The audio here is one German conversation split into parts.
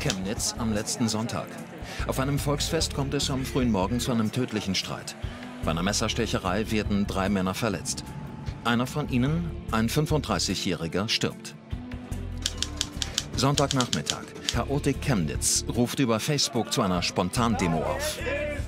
Chemnitz am letzten Sonntag. Auf einem Volksfest kommt es am frühen Morgen zu einem tödlichen Streit. Bei einer Messerstecherei werden 3 Männer verletzt. Einer von ihnen, ein 35-Jähriger, stirbt. Sonntagnachmittag. Chaotik Chemnitz ruft über Facebook zu einer Spontandemo auf.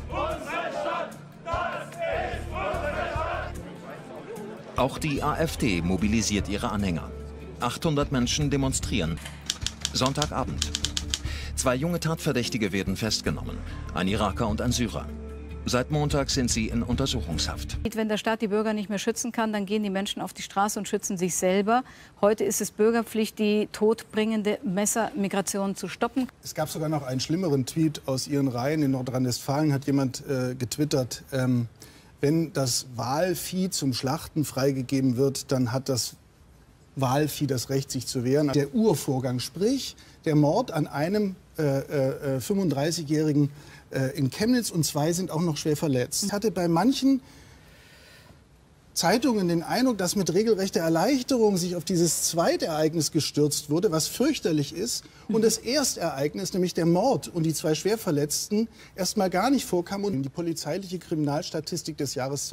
Auch die AfD mobilisiert ihre Anhänger. 800 Menschen demonstrieren. Sonntagabend. 2 junge Tatverdächtige werden festgenommen. Ein Iraker und ein Syrer. Seit Montag sind sie in Untersuchungshaft. Wenn der Staat die Bürger nicht mehr schützen kann, dann gehen die Menschen auf die Straße und schützen sich selber. Heute ist es Bürgerpflicht, die todbringende Messermigration zu stoppen. Es gab sogar noch einen schlimmeren Tweet aus ihren Reihen. In Nordrhein-Westfalen hat jemand getwittert, wenn das Walvieh zum Schlachten freigegeben wird, dann hat das Walvieh das Recht, sich zu wehren. Der Urvorgang, sprich der Mord an einem 35-Jährigen in Chemnitz, und 2 sind auch noch schwer verletzt. Ich hatte bei manchen Zeitungen den Eindruck, dass mit regelrechter Erleichterung sich auf dieses zweite Ereignis gestürzt wurde, was fürchterlich ist. Und das Erstereignis, nämlich der Mord und die 2 Schwerverletzten, erst mal gar nicht vorkam. Und die polizeiliche Kriminalstatistik des Jahres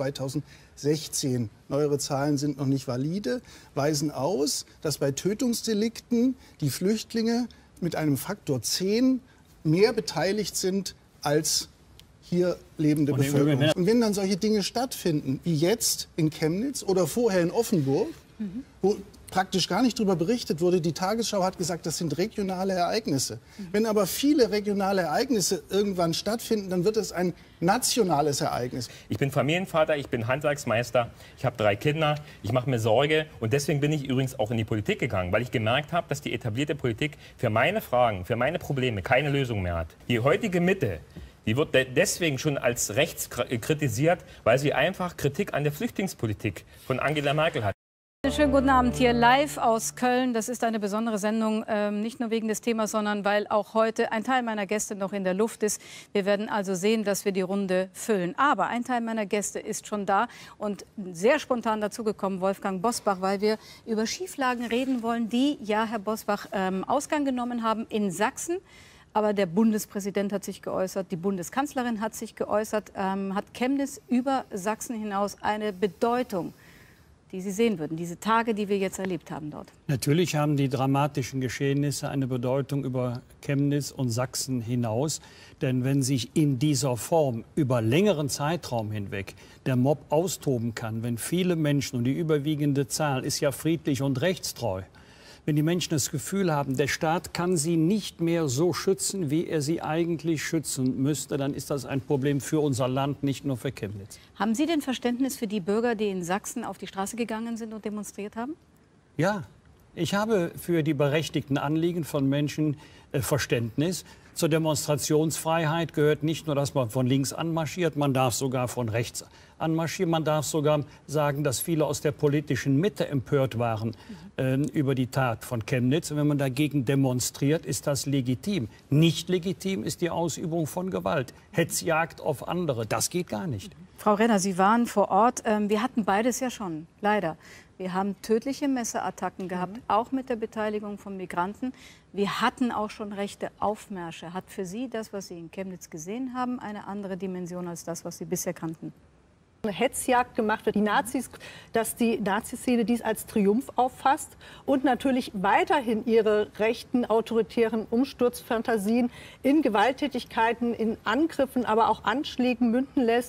2016, neuere Zahlen sind noch nicht valide, weisen aus, dass bei Tötungsdelikten die Flüchtlinge mit einem Faktor 10 mehr beteiligt sind als hier lebende Bevölkerung. Und wenn dann solche Dinge stattfinden, wie jetzt in Chemnitz oder vorher in Offenburg, wo praktisch gar nicht darüber berichtet wurde, die Tagesschau hat gesagt, das sind regionale Ereignisse. Wenn aber viele regionale Ereignisse irgendwann stattfinden, dann wird es ein nationales Ereignis. Ich bin Familienvater, ich bin Handwerksmeister, ich habe 3 Kinder, ich mache mir Sorge, und deswegen bin ich übrigens auch in die Politik gegangen, weil ich gemerkt habe, dass die etablierte Politik für meine Fragen, für meine Probleme keine Lösung mehr hat. Die heutige Mitte, die wird deswegen schon als rechts kritisiert, weil sie einfach Kritik an der Flüchtlingspolitik von Angela Merkel hat. Schönen guten Abend hier live aus Köln. Das ist eine besondere Sendung, nicht nur wegen des Themas, sondern weil auch heute ein Teil meiner Gäste noch in der Luft ist. Wir werden also sehen, dass wir die Runde füllen. Aber ein Teil meiner Gäste ist schon da und sehr spontan dazugekommen, Wolfgang Bosbach, weil wir über Schieflagen reden wollen, die, ja, Herr Bosbach, Ausgang genommen haben in Sachsen. Aber der Bundespräsident hat sich geäußert, die Bundeskanzlerin hat sich geäußert. Hat Chemnitz über Sachsen hinaus eine Bedeutung, die Sie sehen würden, diese Tage, die wir jetzt erlebt haben dort? Natürlich haben die dramatischen Geschehnisse eine Bedeutung über Chemnitz und Sachsen hinaus. Denn wenn sich in dieser Form über längeren Zeitraum hinweg der Mob austoben kann, wenn viele Menschen, und die überwiegende Zahl ist ja friedlich und rechtstreu, wenn die Menschen das Gefühl haben, der Staat kann sie nicht mehr so schützen, wie er sie eigentlich schützen müsste, dann ist das ein Problem für unser Land, nicht nur für Chemnitz. Haben Sie denn Verständnis für die Bürger, die in Sachsen auf die Straße gegangen sind und demonstriert haben? Ja, ich habe für die berechtigten Anliegen von Menschen Verständnis. Zur Demonstrationsfreiheit gehört nicht nur, dass man von links anmarschiert, man darf sogar von rechts anmarschieren. Man darf sogar sagen, dass viele aus der politischen Mitte empört waren über die Tat von Chemnitz. Und wenn man dagegen demonstriert, ist das legitim. Nicht legitim ist die Ausübung von Gewalt. Hetzjagd auf andere, das geht gar nicht. Frau Renner, Sie waren vor Ort. Wir hatten beides ja schon, leider. Wir haben tödliche Messerattacken gehabt, auch mit der Beteiligung von Migranten. Wir hatten auch schon rechte Aufmärsche. Hat für Sie das, was Sie in Chemnitz gesehen haben, eine andere Dimension als das, was Sie bisher kannten? Eine Hetzjagd gemacht wird, die Nazis, dass die Naziszene dies als Triumph auffasst und natürlich weiterhin ihre rechten, autoritären Umsturzfantasien in Gewalttätigkeiten, in Angriffen, aber auch Anschlägen münden lässt.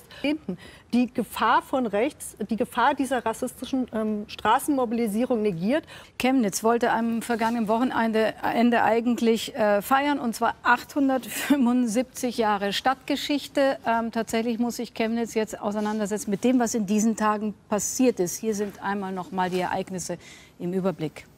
Die Gefahr von rechts, die Gefahr dieser rassistischen Straßenmobilisierung negiert. Chemnitz wollte am vergangenen Wochenende eigentlich feiern, und zwar 875 Jahre Stadtgeschichte. Tatsächlich muss sich Chemnitz jetzt auseinandersetzen mit dem, was in diesen Tagen passiert ist. Hier sind einmal noch mal die Ereignisse im Überblick.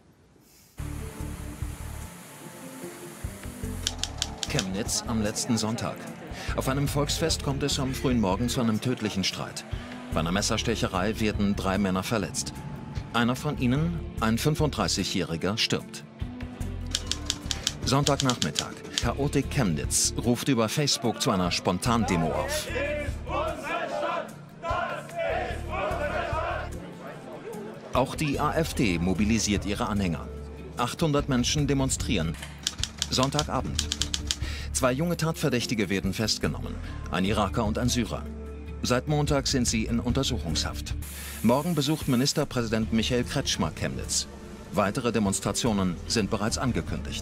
Chemnitz am letzten Sonntag. Auf einem Volksfest kommt es am frühen Morgen zu einem tödlichen Streit. Bei einer Messerstecherei werden 3 Männer verletzt. Einer von ihnen, ein 35-Jähriger, stirbt. Sonntagnachmittag. Chaotik Chemnitz ruft über Facebook zu einer Spontandemo auf. Auch die AfD mobilisiert ihre Anhänger. 800 Menschen demonstrieren. Sonntagabend. 2 junge Tatverdächtige werden festgenommen. Ein Iraker und ein Syrer. Seit Montag sind sie in Untersuchungshaft. Morgen besucht Ministerpräsident Michael Kretschmer Chemnitz. Weitere Demonstrationen sind bereits angekündigt.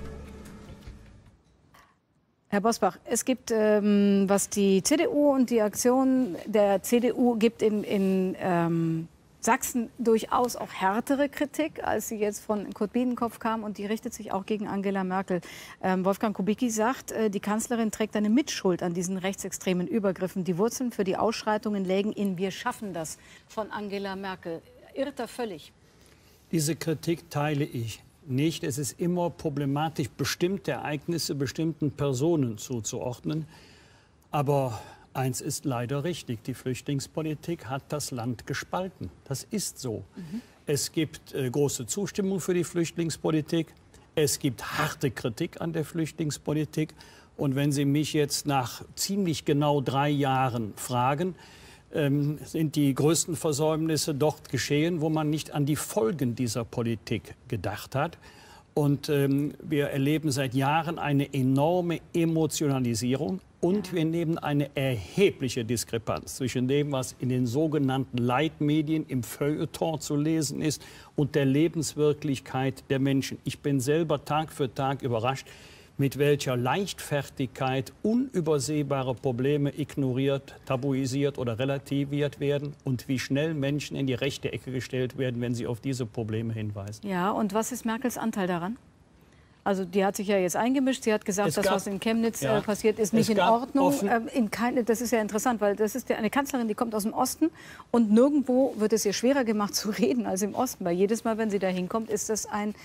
Herr Bosbach, es gibt, was die CDU und die Aktion der CDU gibt in Sachsen durchaus auch härtere Kritik, als sie jetzt von Kurt Biedenkopf kam. Und die richtet sich auch gegen Angela Merkel. Wolfgang Kubicki sagt, die Kanzlerin trägt eine Mitschuld an diesen rechtsextremen Übergriffen. Die Wurzeln für die Ausschreitungen lägen in "Wir schaffen das" von Angela Merkel. Irrt er völlig? Diese Kritik teile ich nicht. Es ist immer problematisch, bestimmte Ereignisse bestimmten Personen zuzuordnen. Aber eins ist leider richtig, die Flüchtlingspolitik hat das Land gespalten. Das ist so. Es gibt große Zustimmung für die Flüchtlingspolitik. Es gibt harte Kritik an der Flüchtlingspolitik. Und wenn Sie mich jetzt nach ziemlich genau 3 Jahren fragen, sind die größten Versäumnisse dort geschehen, wo man nicht an die Folgen dieser Politik gedacht hat. Und wir erleben seit Jahren eine enorme Emotionalisierung. Und wir nehmen eine erhebliche Diskrepanz zwischen dem, was in den sogenannten Leitmedien im Feuilleton zu lesen ist, und der Lebenswirklichkeit der Menschen. Ich bin selber Tag für Tag überrascht, mit welcher Leichtfertigkeit unübersehbare Probleme ignoriert, tabuisiert oder relativiert werden und wie schnell Menschen in die rechte Ecke gestellt werden, wenn sie auf diese Probleme hinweisen. Ja, und was ist Merkels Anteil daran? Also die hat sich ja jetzt eingemischt. Sie hat gesagt, das, was in Chemnitz passiert, ist nicht in Ordnung. Das ist ja interessant, weil das ist eine Kanzlerin, die kommt aus dem Osten. Und nirgendwo wird es ihr schwerer gemacht zu reden als im Osten. Weil jedes Mal, wenn sie da hinkommt, ist das ein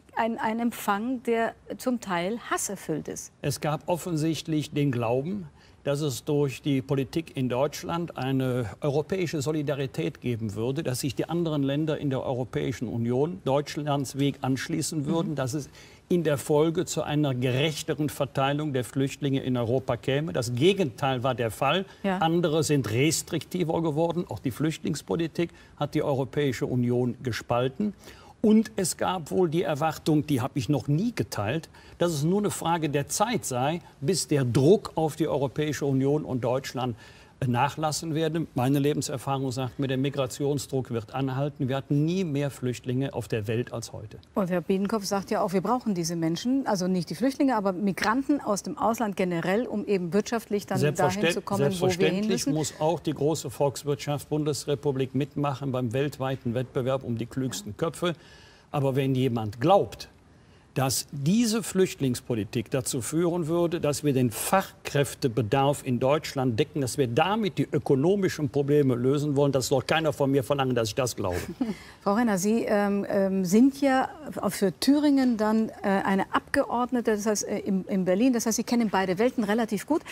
Empfang, der zum Teil hasserfüllt ist. Es gab offensichtlich den Glauben, dass es durch die Politik in Deutschland eine europäische Solidarität geben würde, dass sich die anderen Länder in der Europäischen Union Deutschlands Weg anschließen würden, dass es in der Folge zu einer gerechteren Verteilung der Flüchtlinge in Europa käme. Das Gegenteil war der Fall. Ja. Andere sind restriktiver geworden. Auch die Flüchtlingspolitik hat die Europäische Union gespalten. Und es gab wohl die Erwartung, die habe ich noch nie geteilt, dass es nur eine Frage der Zeit sei, bis der Druck auf die Europäische Union und Deutschland nachlassen werde. Meine Lebenserfahrung sagt mir, der Migrationsdruck wird anhalten. Wir hatten nie mehr Flüchtlinge auf der Welt als heute. Und Herr Biedenkopf sagt ja auch, wir brauchen diese Menschen, also nicht die Flüchtlinge, aber Migranten aus dem Ausland generell, um eben wirtschaftlich dann dahin zu kommen, wo wir hin müssen. Muss auch die große Volkswirtschaft Bundesrepublik mitmachen beim weltweiten Wettbewerb um die klügsten Köpfe. Aber wenn jemand glaubt, dass diese Flüchtlingspolitik dazu führen würde, dass wir den Fachkräftebedarf in Deutschland decken, dass wir damit die ökonomischen Probleme lösen wollen, das soll keiner von mir verlangen, dass ich das glaube. Frau Renner, Sie sind ja für Thüringen dann eine Abgeordnete, das heißt in Berlin, das heißt, Sie kennen beide Welten relativ gut.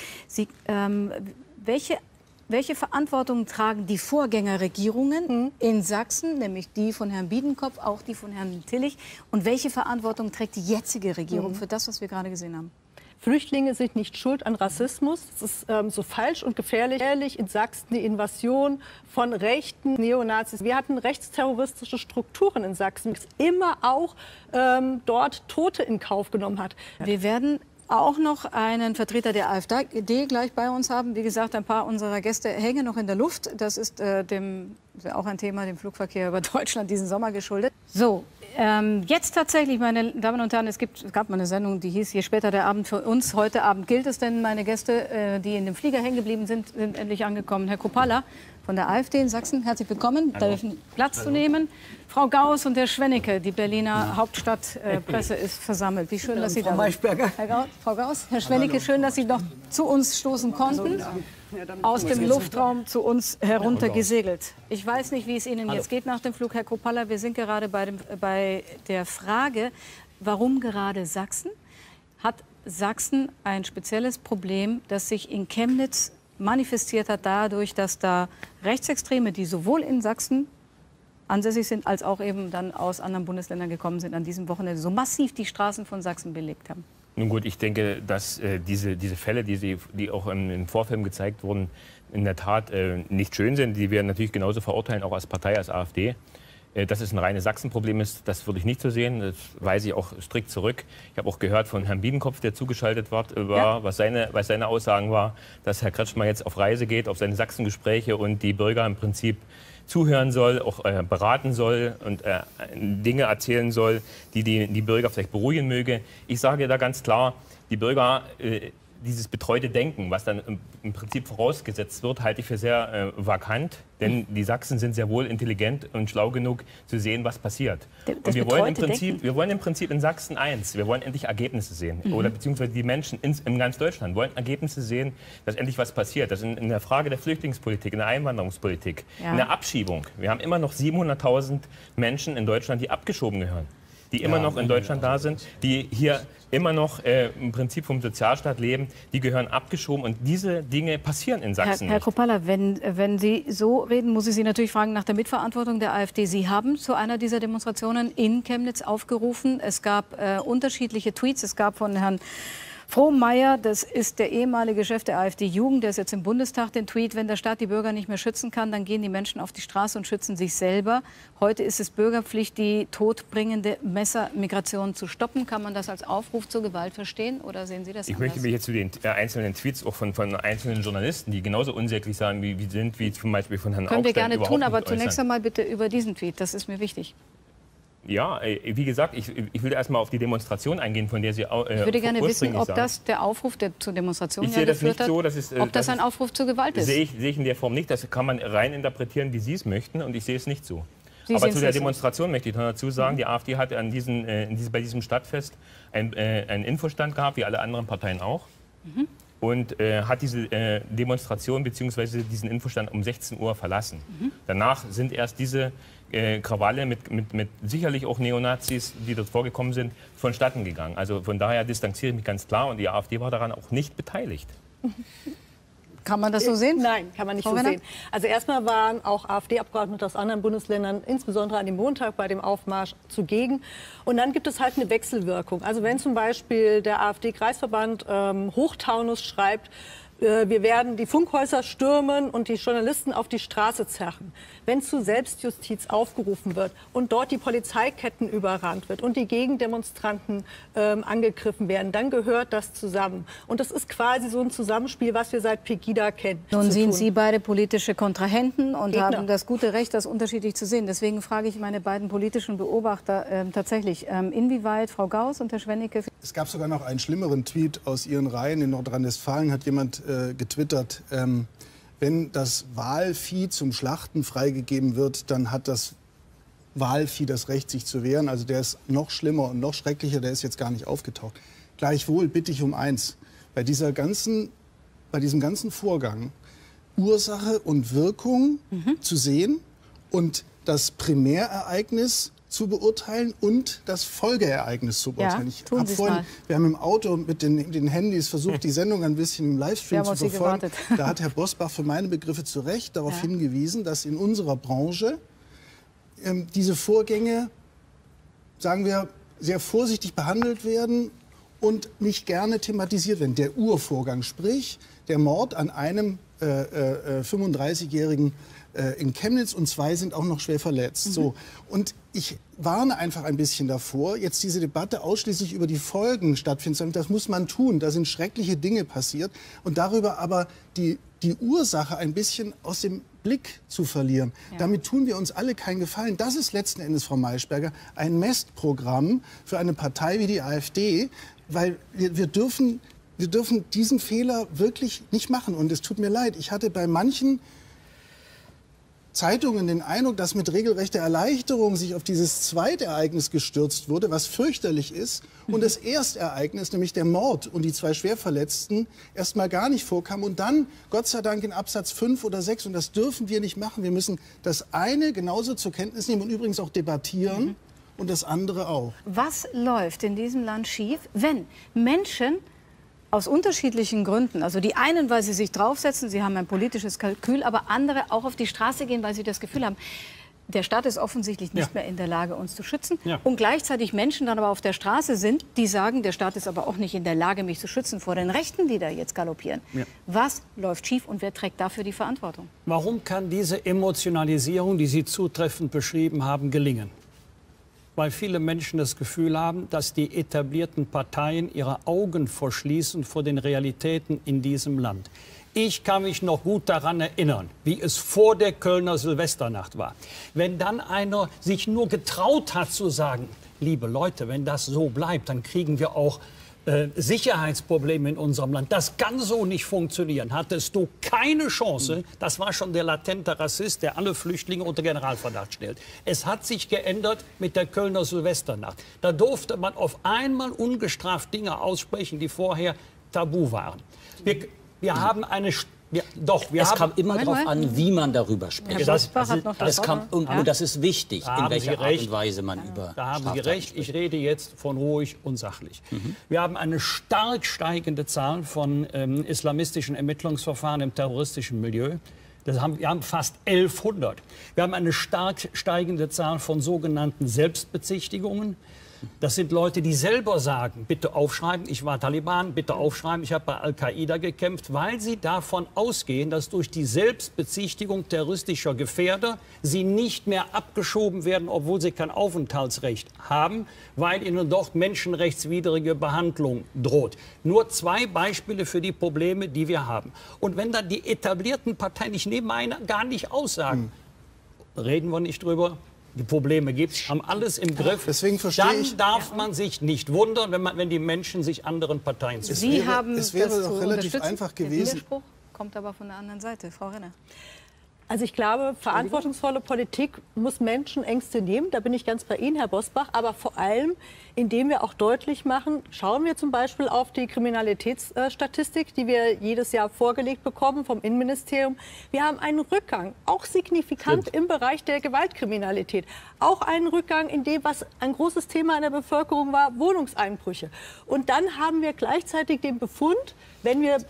Welche Verantwortung tragen die Vorgängerregierungen in Sachsen, nämlich die von Herrn Biedenkopf, auch die von Herrn Tillich? Und welche Verantwortung trägt die jetzige Regierung für das, was wir gerade gesehen haben? Flüchtlinge sind nicht schuld an Rassismus. Das ist so falsch und gefährlich. In Sachsen die Invasion von rechten Neonazis. Wir hatten rechtsterroristische Strukturen in Sachsen, die immer auch dort Tote in Kauf genommen hat. Wir werden auch noch einen Vertreter der AfD gleich bei uns haben. Wie gesagt, ein paar unserer Gäste hängen noch in der Luft. Das ist auch ein Thema, dem Flugverkehr über Deutschland diesen Sommer geschuldet. So, jetzt tatsächlich, meine Damen und Herren, es gab mal eine Sendung, die hieß "Je später der Abend für uns". Heute Abend gilt es, denn meine Gäste, die in dem Flieger hängen geblieben sind, sind endlich angekommen. Herr Kruppalla von der AfD in Sachsen, herzlich willkommen. Da dürfen Platz zu nehmen. Frau Gauss und Herr Schwennecke, die Berliner Hauptstadtpresse ist versammelt. Wie schön, dass Sie da sind. Frau Gauss, Herr Schwennecke, schön, dass Sie noch zu uns stoßen konnten. Aus dem Luftraum zu uns heruntergesegelt. Ich weiß nicht, wie es Ihnen jetzt geht nach dem Flug, Herr Kruppalla. Wir sind gerade bei der Frage, warum gerade Sachsen? Hat Sachsen ein spezielles Problem, das sich in Chemnitz manifestiert hat, dadurch, dass da Rechtsextreme, die sowohl in Sachsen ansässig sind, als auch eben dann aus anderen Bundesländern gekommen sind, an diesem Wochenende so massiv die Straßen von Sachsen belegt haben? Nun gut, ich denke, dass diese Fälle, die auch im Vorfilm gezeigt wurden, in der Tat nicht schön sind. Die wir natürlich genauso verurteilen, auch als Partei, als AfD. Dass es ein reines Sachsenproblem ist, das würde ich nicht so sehen. Das weise ich auch strikt zurück. Ich habe auch gehört von Herrn Biedenkopf, der zugeschaltet war, ja, was seine Aussagen war, dass Herr Kretschmer jetzt auf Reise geht, auf seine Sachsengespräche und die Bürger im Prinzip zuhören soll, auch beraten soll und Dinge erzählen soll, die Bürger vielleicht beruhigen möge. Ich sage da ganz klar, die Bürger, dieses betreute Denken, was dann im Prinzip vorausgesetzt wird, halte ich für sehr vakant. Denn die Sachsen sind sehr wohl intelligent und schlau genug zu sehen, was passiert. Und wir wollen im Prinzip in Sachsen eins. Wir wollen endlich Ergebnisse sehen. Oder beziehungsweise die Menschen in ganz Deutschland wollen Ergebnisse sehen, dass endlich was passiert. Das in der Frage der Flüchtlingspolitik, in der Einwanderungspolitik, in der Abschiebung. Wir haben immer noch 700.000 Menschen in Deutschland, die abgeschoben gehören. Die immer noch in Deutschland da sind, die hier immer noch im Prinzip vom Sozialstaat leben, die gehören abgeschoben. Und diese Dinge passieren in Sachsen Herr Kruppalla, wenn Sie so reden, muss ich Sie natürlich fragen nach der Mitverantwortung der AfD. Sie haben zu einer dieser Demonstrationen in Chemnitz aufgerufen. Es gab unterschiedliche Tweets. Es gab von Herrn Frohmeier, das ist der ehemalige Chef der AfD-Jugend, der ist jetzt im Bundestag, den Tweet: Wenn der Staat die Bürger nicht mehr schützen kann, dann gehen die Menschen auf die Straße und schützen sich selber. Heute ist es Bürgerpflicht, die todbringende Messermigration zu stoppen. Kann man das als Aufruf zur Gewalt verstehen oder sehen Sie das anders? Ich möchte mich jetzt zu den einzelnen Tweets auch von einzelnen Journalisten, die genauso unsäglich sagen, wie zum Beispiel von Herrn Können wir Augstein, gerne tun, aber zunächst einmal bitte über diesen Tweet, das ist mir wichtig. Ja, wie gesagt, ich will erst mal auf die Demonstration eingehen, von der Sie ich würde gerne wissen, ob das der Aufruf, der zur Demonstration geführt hat, ob das ein Aufruf zur Gewalt ist. Sehe ich in der Form nicht. Das kann man rein interpretieren, wie Sie es möchten, und ich sehe es nicht so. Aber zu der Demonstration möchte ich noch dazu sagen, die AfD hat bei diesem Stadtfest einen Infostand gehabt, wie alle anderen Parteien auch. Und hat diese Demonstration bzw. diesen Infostand um 16 Uhr verlassen. Danach sind erst diese Krawalle mit sicherlich auch Neonazis, die dort vorgekommen sind, vonstatten gegangen. Also von daher distanziere ich mich ganz klar, und die AfD war daran auch nicht beteiligt. Kann man das so sehen? Nein, kann man nicht so sehen. Also erstmal waren auch AfD-Abgeordnete aus anderen Bundesländern, insbesondere an dem Montag bei dem Aufmarsch, zugegen. Und dann gibt es halt eine Wechselwirkung. Also wenn zum Beispiel der AfD-Kreisverband Hochtaunus schreibt, wir werden die Funkhäuser stürmen und die Journalisten auf die Straße zerren. Wenn zu Selbstjustiz aufgerufen wird und dort die Polizeiketten überrannt wird und die Gegendemonstranten angegriffen werden, dann gehört das zusammen. Und das ist quasi so ein Zusammenspiel, was wir seit Pegida kennen. Nun sind Sie beide politische Kontrahenten und haben das gute Recht, das unterschiedlich zu sehen. Deswegen frage ich meine beiden politischen Beobachter tatsächlich, inwieweit Frau Gauss und Herr Schwennecke... Es gab sogar noch einen schlimmeren Tweet aus Ihren Reihen. In Nordrhein-Westfalen hat jemand getwittert, wenn das Walvieh zum Schlachten freigegeben wird, dann hat das Walvieh das Recht, sich zu wehren. Also der ist noch schlimmer und noch schrecklicher, der ist jetzt gar nicht aufgetaucht. Gleichwohl bitte ich um eins, bei diesem ganzen Vorgang Ursache und Wirkung zu sehen und das Primärereignis zu beurteilen und das Folgeereignis zu beurteilen. Ja, wir haben im Auto mit den Handys versucht, die Sendung ein bisschen im Livestream zu verfolgen. Da hat Herr Bosbach für meine Begriffe zu Recht darauf hingewiesen, dass in unserer Branche diese Vorgänge, sagen wir, sehr vorsichtig behandelt werden und nicht gerne thematisiert werden. Der Urvorgang, sprich der Mord an einem 35-jährigen in Chemnitz, und 2 sind auch noch schwer verletzt. So. Und ich warne einfach ein bisschen davor, jetzt diese Debatte ausschließlich über die Folgen stattfinden zu lassen. Das muss man tun, da sind schreckliche Dinge passiert. Und darüber aber die Ursache ein bisschen aus dem Blick zu verlieren. Ja. Damit tun wir uns alle keinen Gefallen. Das ist letzten Endes, Frau Maischberger, ein Messprogramm für eine Partei wie die AfD, weil wir dürfen diesen Fehler wirklich nicht machen. Und es tut mir leid, ich hatte bei manchen Zeitungen den Eindruck, dass mit regelrechter Erleichterung sich auf dieses Zweitereignis gestürzt wurde, was fürchterlich ist, und das Erstereignis, nämlich der Mord und die 2 Schwerverletzten, erst mal gar nicht vorkam und dann, Gott sei Dank, in Absatz 5 oder 6, und das dürfen wir nicht machen. Wir müssen das eine genauso zur Kenntnis nehmen und übrigens auch debattieren und das andere auch. Was läuft in diesem Land schief, wenn Menschen aus unterschiedlichen Gründen, also die einen, weil sie sich draufsetzen, sie haben ein politisches Kalkül, aber andere auch auf die Straße gehen, weil sie das Gefühl haben, Der Staat ist offensichtlich nicht mehr in der Lage, uns zu schützen. Ja. Und gleichzeitig Menschen dann aber auf der Straße sind, die sagen, der Staat ist aber auch nicht in der Lage, mich zu schützen vor den Rechten, die da jetzt galoppieren. Ja. Was läuft schief und wer trägt dafür die Verantwortung? Warum kann diese Emotionalisierung, die Sie zutreffend beschrieben haben, gelingen? Weil viele Menschen das Gefühl haben, dass die etablierten Parteien ihre Augen verschließen vor den Realitäten in diesem Land. Ich kann mich noch gut daran erinnern, wie es vor der Kölner Silvesternacht war. Wenn dann einer sich nur getraut hat zu sagen, liebe Leute, wenn das so bleibt, dann kriegen wir auch Sicherheitsprobleme in unserem Land. Das kann so nicht funktionieren. Hattest du keine Chance, das war schon der latente Rassist, der alle Flüchtlinge unter Generalverdacht stellt. Es hat sich geändert mit der Kölner Silvesternacht. Da durfte man auf einmal ungestraft Dinge aussprechen, die vorher tabu waren. Wir haben eine... Es kam immer darauf an, wie man darüber spricht. Das und das ist wichtig, in welcher Art und Weise man über Da haben Sie Straftaten recht. spricht. Ich rede jetzt von ruhig und sachlich. Wir haben eine stark steigende Zahl von islamistischen Ermittlungsverfahren im terroristischen Milieu. Wir haben fast 1100. Wir haben eine stark steigende Zahl von sogenannten Selbstbezichtigungen. Das sind Leute, die selber sagen, bitte aufschreiben, ich war Taliban, bitte aufschreiben, ich habe bei Al-Qaida gekämpft, weil sie davon ausgehen, dass durch die Selbstbezichtigung terroristischer Gefährder sie nicht mehr abgeschoben werden, obwohl sie kein Aufenthaltsrecht haben, weil ihnen dort menschenrechtswidrige Behandlung droht. Nur 2 Beispiele für die Probleme, die wir haben. Und wenn dann die etablierten Parteien, ich nehme eine, gar nicht aussagen, reden wir nicht drüber. Die Probleme gibt es, haben alles im Griff. Deswegen verstehe Dann ich, darf man sich nicht wundern, wenn die Menschen sich anderen Parteien zu. Sie haben es wäre das doch zu relativ unterstützen. einfach Der gewesen. Widerspruch kommt aber von der anderen Seite. Frau Renner. Also ich glaube, verantwortungsvolle Politik muss Menschenängste nehmen. Da bin ich ganz bei Ihnen, Herr Bosbach. Aber vor allem, indem wir auch deutlich machen, schauen wir zum Beispiel auf die Kriminalitätsstatistik, die wir jedes Jahr vorgelegt bekommen vom Innenministerium. Wir haben einen Rückgang, auch signifikant im Bereich der Gewaltkriminalität. Auch einen Rückgang in dem, was ein großes Thema in der Bevölkerung war, Wohnungseinbrüche. Und dann haben wir gleichzeitig den Befund, wenn wir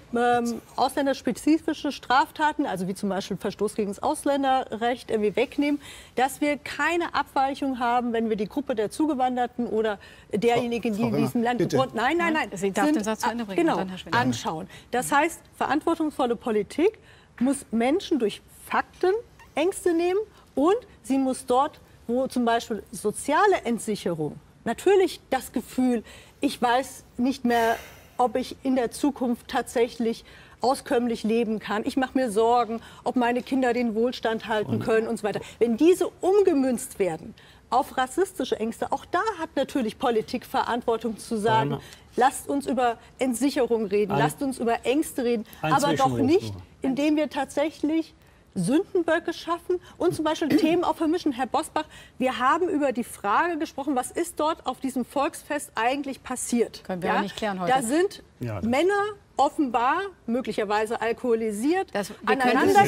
ausländerspezifische Straftaten, also wie zum Beispiel Verstoß gegen das Ausländerrecht, irgendwie wegnehmen, dass wir keine Abweichung haben, wenn wir die Gruppe der Zugewanderten oder derjenigen, die in diesem Land geboren sind, nein, Sie darf den Satz zu Ende bringen. genau, Dann, Herr Schwinner. anschauen. Das heißt, verantwortungsvolle Politik muss Menschen durch Fakten Ängste nehmen und sie muss dort, wo zum Beispiel soziale Entsicherung, natürlich das Gefühl, ich weiß nicht mehr, ob ich in der Zukunft tatsächlich auskömmlich leben kann. Ich mache mir Sorgen, ob meine Kinder den Wohlstand halten können und so weiter. Wenn diese umgemünzt werden auf rassistische Ängste, auch da hat natürlich Politik Verantwortung zu sagen, lasst uns über Entsicherung reden, lasst uns über Ängste reden, aber doch nicht, indem wir tatsächlich Sündenböcke schaffen und zum Beispiel Themen auch vermischen. Herr Bosbach, wir haben über die Frage gesprochen, was ist dort auf diesem Volksfest eigentlich passiert? Können wir ja nicht klären heute. Da sind Männer offenbar, möglicherweise alkoholisiert, aneinander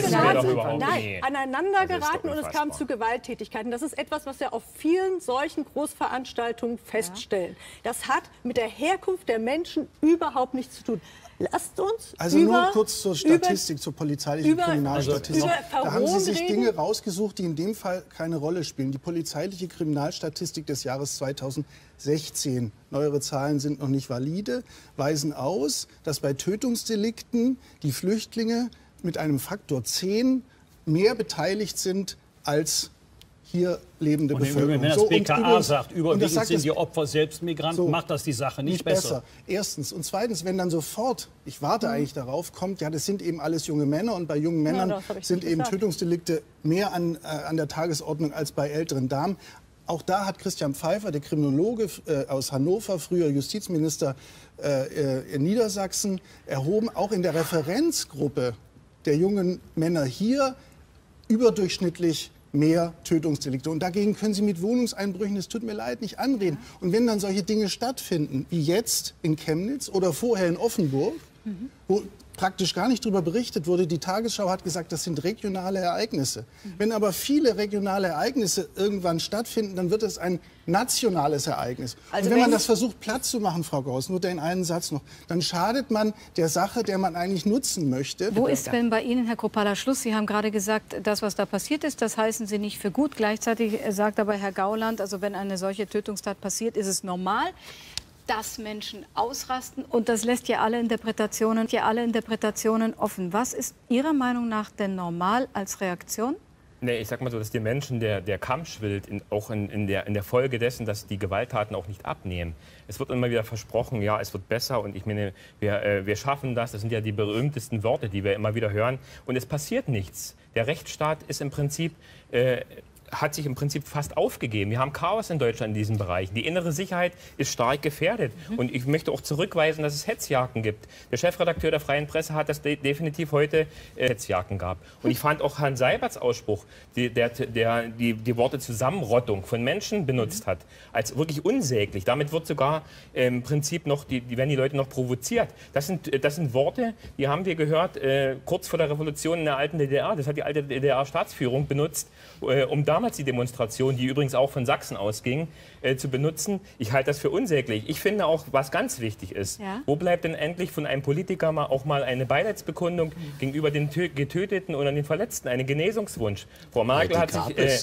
geraten und es kam zu Gewalttätigkeiten. Das ist etwas, was wir auf vielen solchen Großveranstaltungen feststellen. Das hat mit der Herkunft der Menschen überhaupt nichts zu tun. Lasst uns also nur kurz zur Statistik, zur polizeilichen Kriminalstatistik. Da haben Sie sich Dinge rausgesucht, die in dem Fall keine Rolle spielen. Die polizeiliche Kriminalstatistik des Jahres 2016, neuere Zahlen sind noch nicht valide, weisen aus, dass bei Tötungsdelikten die Flüchtlinge mit einem Faktor 10 mehr beteiligt sind als hier lebende Bevölkerung. Wenn das BKA sagt, überwiegend sind die Opfer selbst Migranten, macht das die Sache nicht besser. Erstens. Und zweitens, wenn dann sofort, ich warte eigentlich darauf, kommt, ja, das sind eben alles junge Männer und bei jungen Männern sind eben Tötungsdelikte mehr an der Tagesordnung als bei älteren Damen. Auch da hat Christian Pfeiffer, der Kriminologe aus Hannover, früher Justizminister in Niedersachsen, erhoben, auch in der Referenzgruppe der jungen Männer hier überdurchschnittlich mehr Tötungsdelikte. Und dagegen können Sie mit Wohnungseinbrüchen, es tut mir leid, nicht anreden. Und wenn dann solche Dinge stattfinden, wie jetzt in Chemnitz oder vorher in Offenburg, wo praktisch gar nicht darüber berichtet wurde. Die Tagesschau hat gesagt, das sind regionale Ereignisse. Wenn aber viele regionale Ereignisse irgendwann stattfinden, dann wird es ein nationales Ereignis. Also und wenn man das versucht, platt zu machen, Frau Gauss, nur den einen Satz noch, dann schadet man der Sache, der man eigentlich nutzen möchte. Wo ist denn bei Ihnen, Herr Kruppalla, Schluss? Sie haben gerade gesagt, das, was da passiert ist, das heißen Sie nicht für gut. Gleichzeitig sagt aber Herr Gauland, also wenn eine solche Tötungstat passiert, ist es normal, dass Menschen ausrasten. Und das lässt ja alle Interpretationen offen. Was ist Ihrer Meinung nach denn normal als Reaktion? Nee, ich sag mal so, dass die Menschen der Kamm schwillt, auch in der Folge dessen, dass die Gewalttaten auch nicht abnehmen. Es wird immer wieder versprochen, ja, es wird besser und ich meine, wir schaffen das. Das sind ja die berühmtesten Worte, die wir immer wieder hören. Und es passiert nichts. Der Rechtsstaat ist im Prinzip hat sich im Prinzip fast aufgegeben. Wir haben Chaos in Deutschland in diesem Bereich. Die innere Sicherheit ist stark gefährdet. Und ich möchte auch zurückweisen, dass es Hetzjagden gibt. Der Chefredakteur der Freien Presse hat das definitiv heute Hetzjagden gab. Und ich fand auch Herrn Seiberts Ausspruch, der die Worte Zusammenrottung von Menschen benutzt hat, als wirklich unsäglich. Damit wird sogar im Prinzip noch, werden die Leute noch provoziert. Das sind Worte, die haben wir gehört kurz vor der Revolution in der alten DDR. Das hat die alte DDR-Staatsführung benutzt, um damals die Demonstration, die übrigens auch von Sachsen ausging, zu benutzen. Ich halte das für unsäglich. Ich finde auch, was ganz wichtig ist, wo bleibt denn endlich von einem Politiker auch mal eine Beileidsbekundung gegenüber den Getöteten oder den Verletzten, einen Genesungswunsch? Frau Merkel hat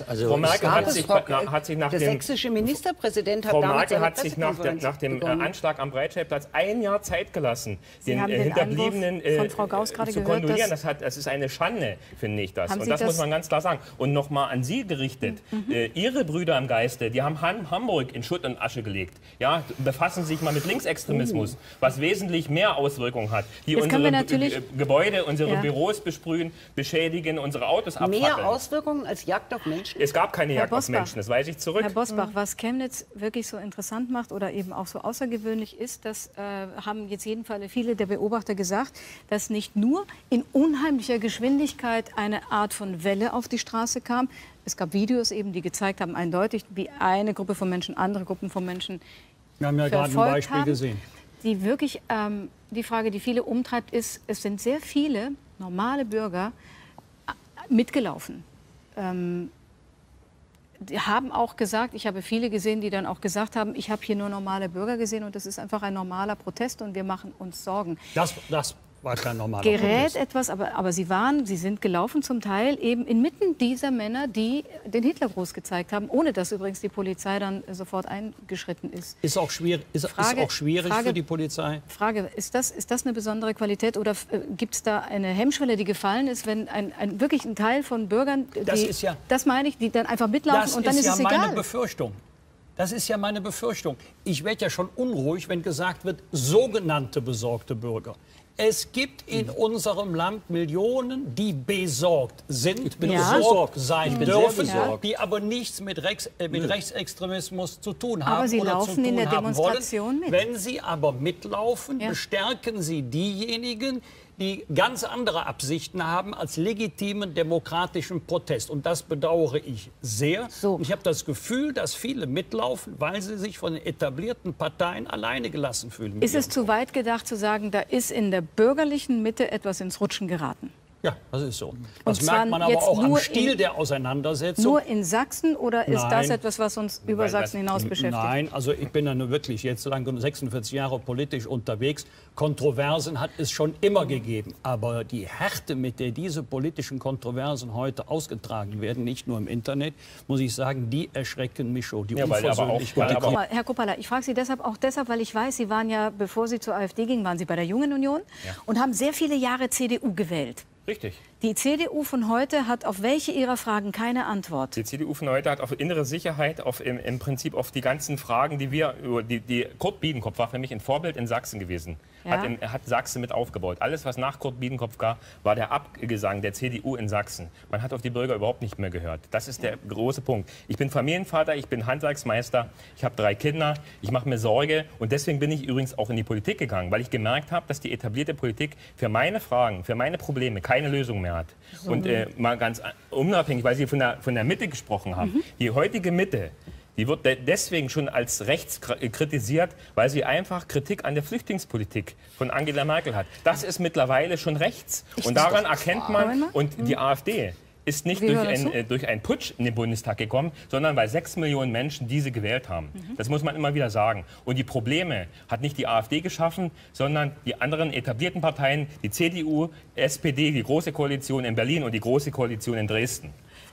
sich nach der sächsische Ministerpräsident hat Frau Merkel hat sich nach dem Anschlag am Breitscheidplatz 1 Jahr Zeit gelassen, den Hinterbliebenen von Frau Gauss gerade zu kondolieren. Das ist eine Schande, finde ich das. Und das muss man ganz klar sagen. Und nochmal an Sie gerichtet. Ihre Brüder im Geiste, die haben Hamburg in Schutt und Asche gelegt. Ja, befassen sich mal mit Linksextremismus, was wesentlich mehr Auswirkungen hat. Die unsere Gebäude, unsere Büros besprühen, beschädigen, unsere Autos abfackeln. Mehr Auswirkungen als Jagd auf Menschen? Es gab keine Jagd auf Menschen, das weise ich zurück. Herr Bosbach, was Chemnitz wirklich so interessant macht oder eben auch so außergewöhnlich ist, das haben jetzt jedenfalls viele der Beobachter gesagt, dass nicht nur in unheimlicher Geschwindigkeit eine Art von Welle auf die Straße kam. Es gab Videos eben, die gezeigt haben, eindeutig, wie eine Gruppe von Menschen andere Gruppen von Menschen Wir haben ja gerade ein Beispiel gesehen. Die wirklich, die Frage, die viele umtreibt, ist, es sind sehr viele normale Bürger mitgelaufen. Die haben auch gesagt, ich habe viele gesehen, die dann auch gesagt haben, ich habe hier nur normale Bürger gesehen und das ist einfach ein normaler Protest und wir machen uns Sorgen. Das war kein normaler Gerät etwas, aber sie sind gelaufen zum Teil eben inmitten dieser Männer, die den Hitlergruß gezeigt haben, ohne dass übrigens die Polizei dann sofort eingeschritten ist. Ist auch schwierig für die Polizei. Frage, ist das eine besondere Qualität oder gibt es da eine Hemmschwelle, die gefallen ist, wenn wirklich ein Teil von Bürgern, das meine ich, die dann einfach mitlaufen und dann ist es egal? Das ist ja meine Befürchtung. Das ist ja meine Befürchtung. Ich werde ja schon unruhig, wenn gesagt wird, sogenannte besorgte Bürger. Es gibt in unserem Land Millionen, die besorgt sind, besorgt sein dürfen, die aber nichts mit Rechtsextremismus zu tun haben. Aber sie oder laufen zu tun in der haben Demonstration wollen. mit. Wenn sie aber mitlaufen, bestärken sie diejenigen, die ganz andere Absichten haben als legitimen demokratischen Protest. Und das bedauere ich sehr. Und ich habe das Gefühl, dass viele mitlaufen, weil sie sich von den etablierten Parteien alleine gelassen fühlen. Ist es zu weit gedacht zu sagen, da ist in der bürgerlichen Mitte etwas ins Rutschen geraten? Ja, das ist so. Das merkt man aber auch am Stil der Auseinandersetzung. Nur in Sachsen oder ist das etwas, was uns über Sachsen hinaus beschäftigt? Nein, also ich bin ja nur wirklich jetzt lang 46 Jahre politisch unterwegs. Kontroversen hat es schon immer gegeben. Aber die Härte, mit der diese politischen Kontroversen heute ausgetragen werden, nicht nur im Internet, muss ich sagen, die erschrecken mich schon. Die Unversöhnlichkeit. Herr Kruppalla, ich frage Sie deshalb, weil ich weiß, Sie waren ja, bevor Sie zur AfD gingen, waren Sie bei der Jungen Union und haben sehr viele Jahre CDU gewählt. Richtig. Die CDU von heute hat auf welche Ihrer Fragen keine Antwort? Die CDU von heute hat auf innere Sicherheit, im Prinzip auf die ganzen Fragen, die Kurt Biedenkopf war für mich ein Vorbild in Sachsen gewesen. Er hat Sachsen mit aufgebaut. Alles, was nach Kurt Biedenkopf gab, war der Abgesang der CDU in Sachsen. Man hat auf die Bürger überhaupt nicht mehr gehört. Das ist der große Punkt. Ich bin Familienvater, ich bin Handwerksmeister, ich habe 3 Kinder, ich mache mir Sorge und deswegen bin ich übrigens auch in die Politik gegangen, weil ich gemerkt habe, dass die etablierte Politik für meine Fragen, für meine Probleme keine Lösung mehr hat. Und mal ganz unabhängig, weil Sie von der Mitte gesprochen haben, die heutige Mitte, Die wird deswegen schon als rechts kritisiert, weil sie einfach Kritik an der Flüchtlingspolitik von Angela Merkel hat. Das ist mittlerweile schon rechts. Und daran erkennt man, und die AfD ist nicht durch einen Putsch in den Bundestag gekommen, sondern weil 6 Millionen Menschen diese gewählt haben. Das muss man immer wieder sagen. Und die Probleme hat nicht die AfD geschaffen, sondern die anderen etablierten Parteien, die CDU, SPD, die Große Koalition in Berlin und die Große Koalition in Dresden.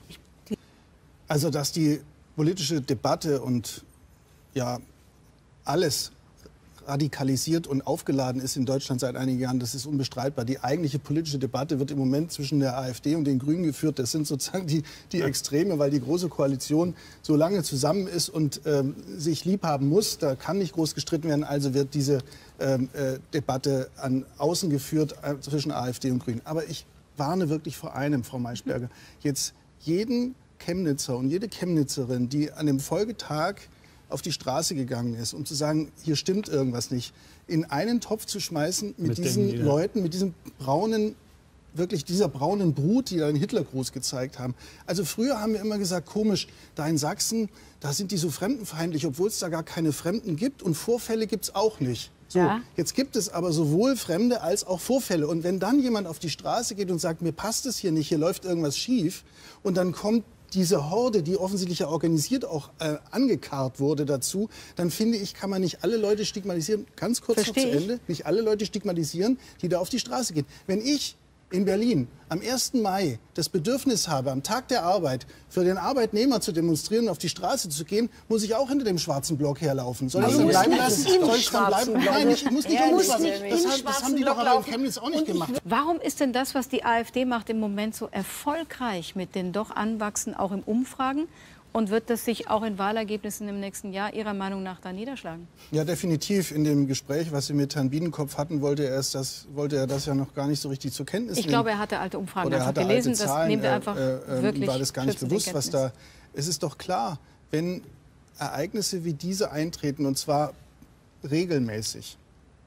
Also, dass die politische Debatte und ja alles radikalisiert und aufgeladen ist in Deutschland seit einigen Jahren, das ist unbestreitbar. Die eigentliche politische Debatte wird im Moment zwischen der AfD und den Grünen geführt. Das sind sozusagen die Extreme, weil die Große Koalition so lange zusammen ist und sich lieb haben muss. Da kann nicht groß gestritten werden. Also wird diese Debatte an außen geführt zwischen AfD und Grünen. Aber ich warne wirklich vor einem, Frau Maischberger. Jetzt jeden Chemnitzer und jede Chemnitzerin, die an dem Folgetag auf die Straße gegangen ist, um zu sagen, hier stimmt irgendwas nicht, in einen Topf zu schmeißen mit diesen Leuten, mit diesem braunen, wirklich dieser braunen Brut, die da den Hitlergruß gezeigt haben. Also früher haben wir immer gesagt, komisch, da in Sachsen, da sind die so fremdenfeindlich, obwohl es da gar keine Fremden gibt und Vorfälle gibt es auch nicht. So, ja. Jetzt gibt es aber sowohl Fremde als auch Vorfälle. Und wenn dann jemand auf die Straße geht und sagt, mir passt es hier nicht, hier läuft irgendwas schief, und dann kommt diese Horde, die offensichtlich ja organisiert auch angekarrt wurde dazu, dann finde ich, kann man nicht alle Leute stigmatisieren, ganz kurz noch zu Ende, nicht alle Leute stigmatisieren, die da auf die Straße gehen. Wenn ich in Berlin am 1. Mai das Bedürfnis habe, am Tag der Arbeit für den Arbeitnehmer zu demonstrieren und auf die Straße zu gehen, muss ich auch hinter dem schwarzen Block herlaufen. Soll ich es dann bleiben lassen? Soll ich dann bleiben? Nein, ich muss nicht im schwarzen Block. Das haben die doch aber in Chemnitz auch nicht gemacht. Warum ist denn das, was die AfD macht, im Moment so erfolgreich mit den doch Anwachsen, auch in Umfragen? Und wird das sich auch in Wahlergebnissen im nächsten Jahr Ihrer Meinung nach da niederschlagen? Ja, definitiv. In dem Gespräch, was Sie mit Herrn Biedenkopf hatten, wollte er das ja noch gar nicht so richtig zur Kenntnis nehmen. Ich glaube, er hatte alte Umfragen einfach gelesen. Das nehmen wir einfach wirklich. War das gar nicht bewusst, was da. Es ist doch klar, wenn Ereignisse wie diese eintreten, und zwar regelmäßig,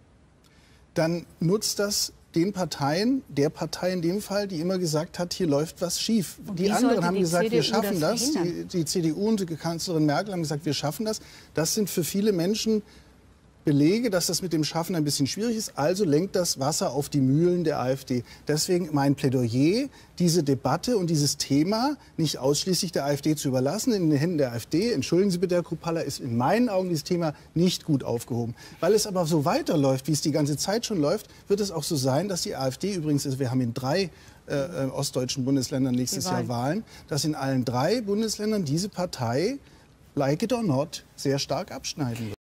dann nutzt das den Parteien, der Partei in dem Fall, die immer gesagt hat, hier läuft was schief. Die anderen haben gesagt, wir schaffen das. Die CDU und die Kanzlerin Merkel haben gesagt, wir schaffen das. Das sind für viele Menschen Belege, dass das mit dem Schaffen ein bisschen schwierig ist. Also lenkt das Wasser auf die Mühlen der AfD. Deswegen mein Plädoyer, diese Debatte und dieses Thema nicht ausschließlich der AfD zu überlassen, in den Händen der AfD. Entschuldigen Sie bitte, Herr Kruppalla, ist in meinen Augen dieses Thema nicht gut aufgehoben. Weil es aber so weiterläuft, wie es die ganze Zeit schon läuft, wird es auch so sein, dass die AfD übrigens, also wir haben in 3 ostdeutschen Bundesländern nächstes Jahr Wahlen, dass in allen 3 Bundesländern diese Partei, like it or not, sehr stark abschneiden wird.